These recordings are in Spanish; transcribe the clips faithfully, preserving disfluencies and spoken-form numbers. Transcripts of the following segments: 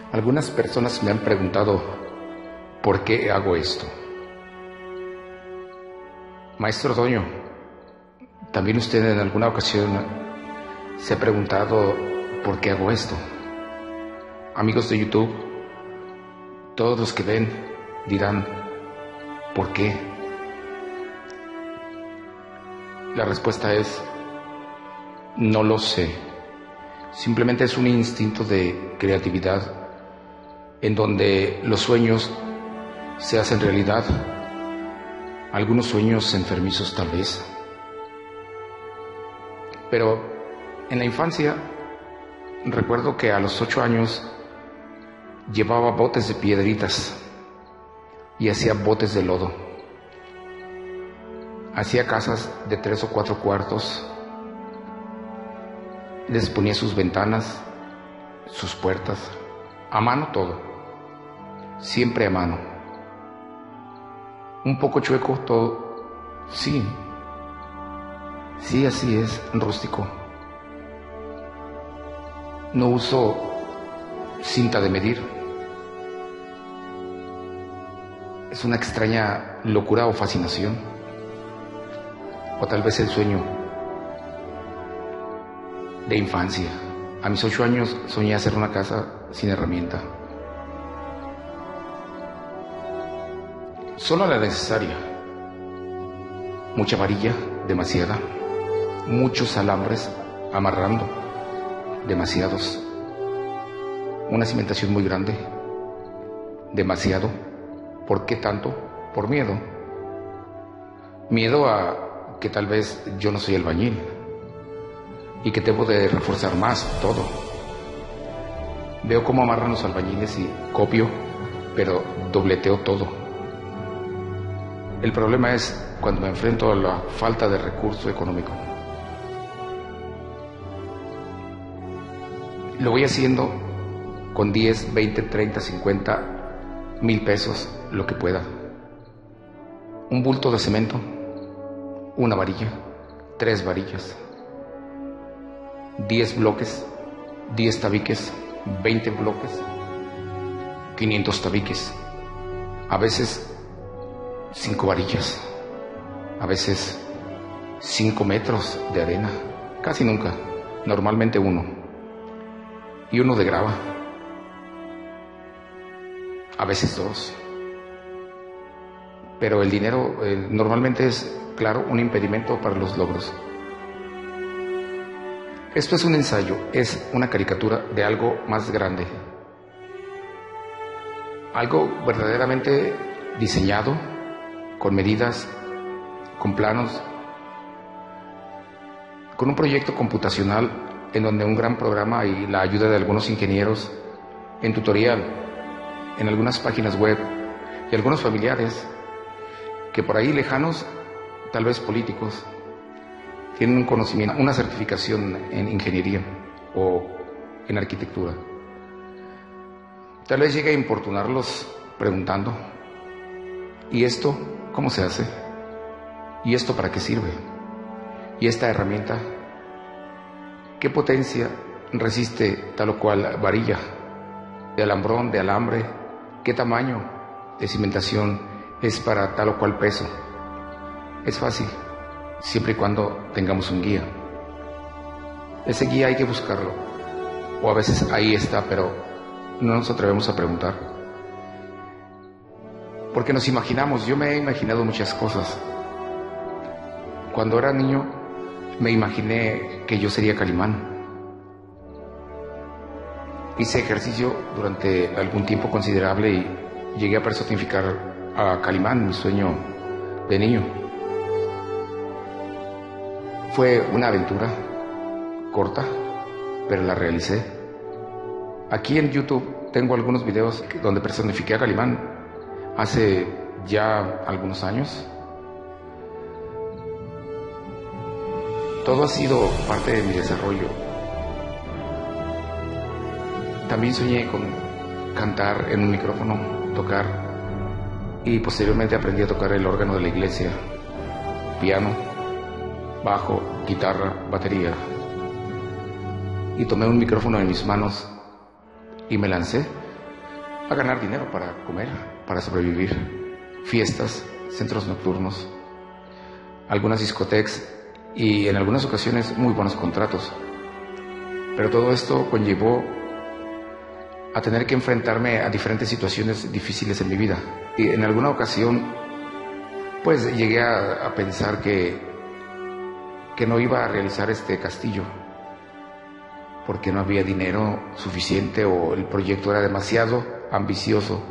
Algunas personas me han preguntado por qué hago esto. Maestro Toño, también usted en alguna ocasión se ha preguntado por qué hago esto. Amigos de YouTube, todos los que ven dirán, ¿por qué? La respuesta es, no lo sé. Simplemente es un instinto de creatividad en donde los sueños se hacen realidad. Algunos sueños enfermizos tal vez. Pero en la infancia recuerdo que a los ocho años llevaba botes de piedritas y hacía botes de lodo. Hacía casas de tres o cuatro cuartos. Les ponía sus ventanas, sus puertas, a mano todo, siempre a mano. Un poco chueco todo, sí, sí, así es, rústico. No uso cinta de medir. Es una extraña locura o fascinación, o tal vez el sueño de infancia. A mis ocho años soñé hacer una casa sin herramienta. Solo la necesaria. Mucha varilla, demasiada. Muchos alambres amarrando, demasiados. Una cimentación muy grande, demasiado. ¿Por qué tanto? Por miedo. Miedo a que tal vez yo no soy albañil y que debo de reforzar más todo. Veo cómo amarran los albañiles y copio, pero dobleteo todo. El problema es cuando me enfrento a la falta de recurso económico. Lo voy haciendo con diez, veinte, treinta, cincuenta mil pesos, lo que pueda. Un bulto de cemento, una varilla, tres varillas, diez bloques, diez tabiques, veinte bloques, quinientos tabiques, a veces cinco varillas, a veces cinco metros de arena, casi nunca, normalmente uno, y uno de grava, a veces dos. Pero el dinero eh, normalmente es, claro, un impedimento para los logros. Esto es un ensayo, es una caricatura de algo más grande. Algo verdaderamente diseñado, con medidas, con planos, con un proyecto computacional en donde un gran programa y la ayuda de algunos ingenieros, en tutorial, en algunas páginas web y algunos familiares que por ahí lejanos, tal vez políticos, tienen un conocimiento, una certificación en ingeniería o en arquitectura. Tal vez llegue a importunarlos preguntando, ¿y esto cómo se hace? ¿Y esto para qué sirve? ¿Y esta herramienta qué potencia resiste tal o cual varilla, de alambrón, de alambre? ¿Qué tamaño de cimentación es para tal o cual peso? Es fácil, siempre y cuando tengamos un guía. Ese guía hay que buscarlo, o a veces ahí está, pero no nos atrevemos a preguntar. Porque nos imaginamos, yo me he imaginado muchas cosas. Cuando era niño me imaginé que yo sería Calimán. Hice ejercicio durante algún tiempo considerable y llegué a personificar a Calimán, mi sueño de niño. Fue una aventura corta, pero la realicé. Aquí en YouTube tengo algunos videos donde personifiqué a Calimán hace ya algunos años. Todo ha sido parte de mi desarrollo. También soñé con cantar en un micrófono, tocar, y posteriormente aprendí a tocar el órgano de la iglesia, piano, bajo, guitarra, batería. Y tomé un micrófono en mis manos y me lancé a ganar dinero para comer, para sobrevivir, fiestas, centros nocturnos, algunas discotecas y en algunas ocasiones muy buenos contratos. Pero todo esto conllevó a tener que enfrentarme a diferentes situaciones difíciles en mi vida. Y en alguna ocasión, pues llegué a, a pensar que, que no iba a realizar este castillo, porque no había dinero suficiente o el proyecto era demasiado ambicioso.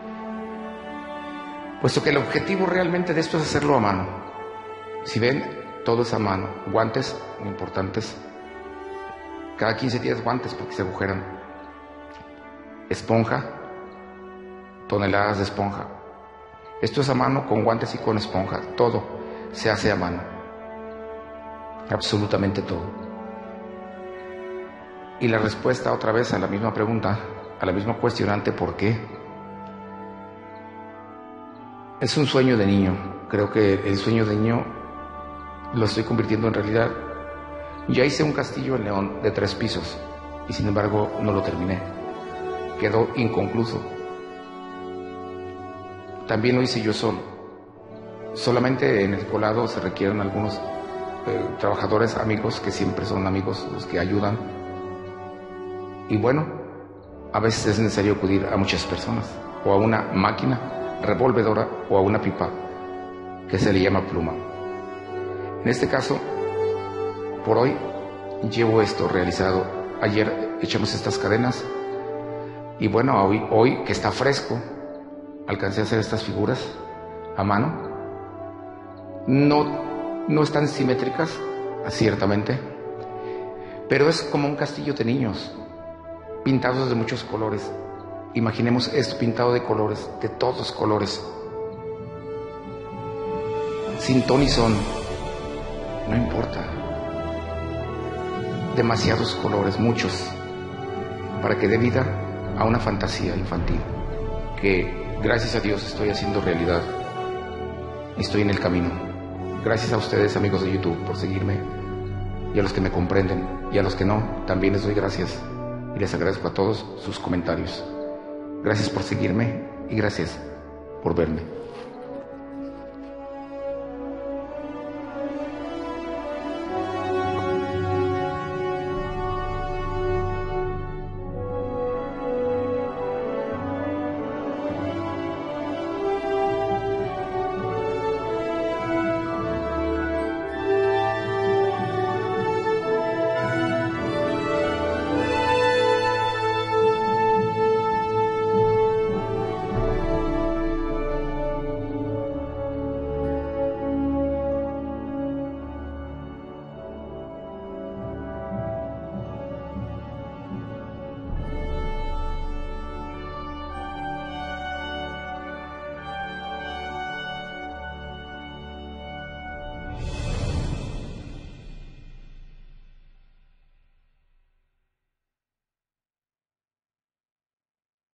Puesto que el objetivo realmente de esto es hacerlo a mano. Si ven, todo es a mano. Guantes, muy importantes. Cada quince días guantes porque se agujeran. Esponja, toneladas de esponja. Esto es a mano con guantes y con esponja. Todo se hace a mano. Absolutamente todo. Y la respuesta otra vez a la misma pregunta, a la misma cuestionante, ¿por qué? Es un sueño de niño. Creo que el sueño de niño lo estoy convirtiendo en realidad. Ya hice un castillo en León de tres pisos y sin embargo no lo terminé. Quedó inconcluso. También lo hice yo solo. Solamente en el colado se requieren algunos eh, trabajadores, amigos, que siempre son amigos los que ayudan. Y bueno, a veces es necesario acudir a muchas personas, o a una máquina revolvedora, o a una pipa, que se le llama pluma. En este caso, por hoy, llevo esto realizado. Ayer echamos estas cadenas, y bueno, hoy, hoy que está fresco, alcancé a hacer estas figuras a mano. No, no están simétricas, ciertamente, pero es como un castillo de niños, pintados de muchos colores. Imaginemos esto pintado de colores, de todos colores, sin ton y son, no importa. Demasiados colores, muchos, para que dé vida a una fantasía infantil que, gracias a Dios, estoy haciendo realidad. Estoy en el camino. Gracias a ustedes, amigos de YouTube, por seguirme, y a los que me comprenden, y a los que no, también les doy gracias. Y les agradezco a todos sus comentarios. Gracias por seguirme y gracias por verme.